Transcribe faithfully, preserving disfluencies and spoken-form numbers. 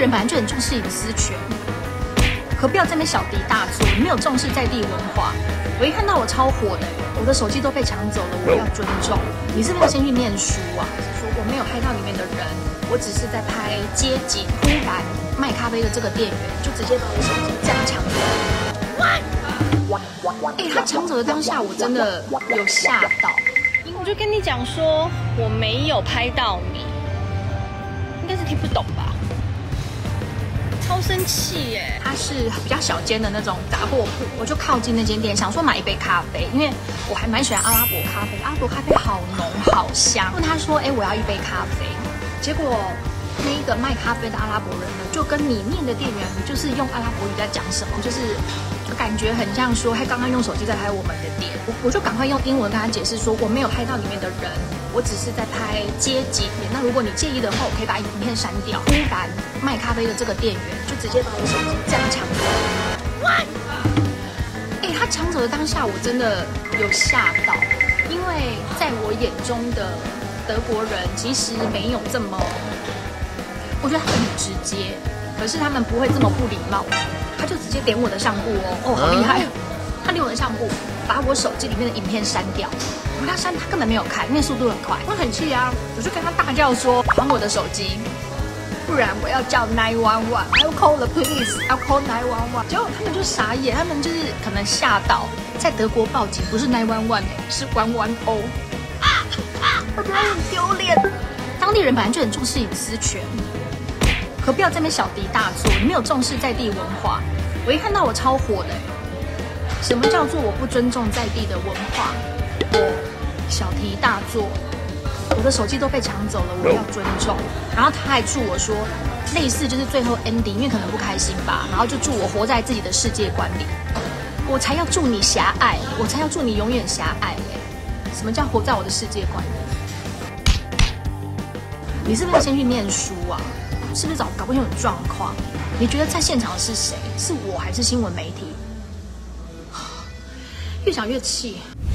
人本来就很重视隐私权，可不要在那边小题大做，你没有重视在地文化。我一看到我超火的，我的手机都被抢走了，我要尊重。你是不是要先去念书啊？说我没有拍到里面的人，我只是在拍街景。忽然卖咖啡的这个店员就直接把我手机这样抢走。哎、欸，他抢走的当下，我真的有吓到。 我就跟你讲说，我没有拍到你，应该是听不懂吧？超生气耶！ 它是比较小间的那种杂货铺，我就靠近那间店，想说买一杯咖啡，因为我还蛮喜欢阿拉伯咖啡，阿拉伯咖啡好浓好香。问他说，哎、欸，我要一杯咖啡，结果那一个卖咖啡的阿拉伯人呢，就跟里面的店员就是用阿拉伯语在讲什么，就是感觉很像说他刚刚用手机在拍我们的店，我我就赶快用英文跟他解释说我没有拍到里面的人，我只是在拍街景。那如果你介意的话，我可以把影片删掉。忽然卖咖啡的这个店员就直接把我手机这样抢走。哎、欸，他抢走的当下，我真的有吓到，因为在我眼中的德国人其实没有这么，我觉得他们很直接，可是他们不会这么不礼貌。他就直接点我的相簿哦，哦，好厉害！他点我的相簿，把我手机里面的影片删掉。我跟他删，他根本没有看，因为速度很快。我很气啊，我就跟他大叫说：“还我的手机，不然我要叫nine one one。I'll call the police. I'll call nine one one。”结果他们就傻眼，他们就是可能吓到，在德国报警不是nine one one，是one one zero。啊啊！我觉得很丢脸。当地人本来就很重视隐私权。可不要在那边小题大做，你没有重视在地文化。我一看到我超火的，什么叫做我不尊重在地的文化？我小题大做，我的手机都被抢走了，我要尊重。然后他还祝我说，类似就是最后 ending， 因为可能不开心吧，然后就祝我活在自己的世界观里。我才要祝你狭隘，我才要祝你永远狭隘耶！什么叫活在我的世界观里？你是不是要先去念书啊？是不是搞搞不清楚状况？你觉得在现场是谁？是我还是新闻媒体？越想越气。